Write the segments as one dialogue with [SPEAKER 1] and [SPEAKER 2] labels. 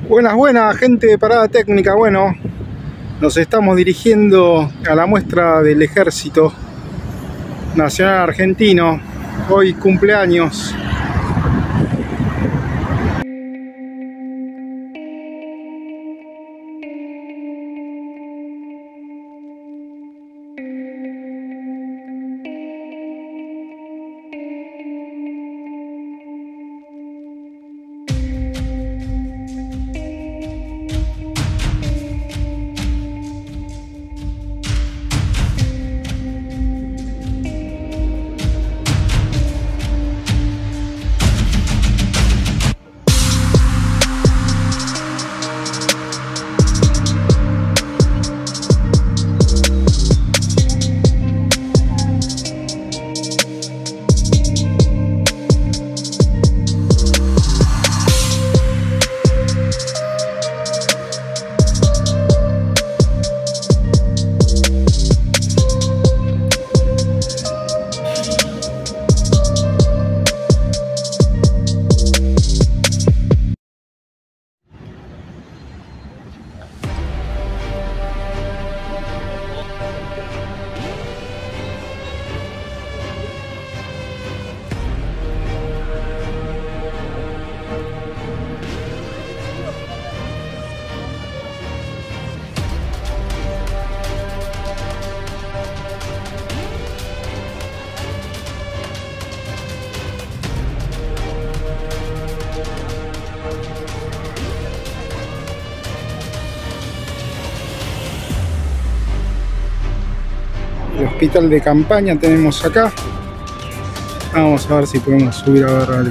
[SPEAKER 1] Buenas, buenas, gente de Parada Técnica. Bueno, nos estamos dirigiendo a la muestra del Ejército Nacional Argentino. Hoy cumpleaños. El hospital de campaña tenemos acá. Vamos a ver si podemos subir a ver algo.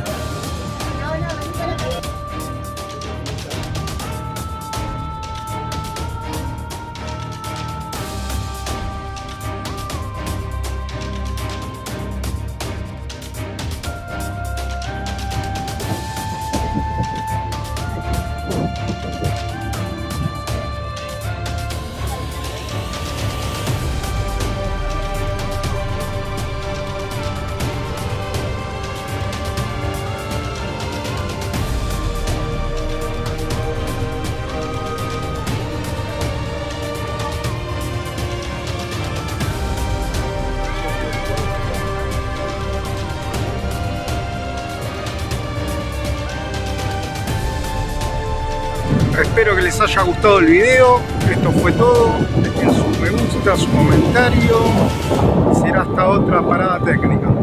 [SPEAKER 1] Espero que les haya gustado el video. Esto fue todo. Dejen su me gusta, su comentario. Será hasta otra parada técnica.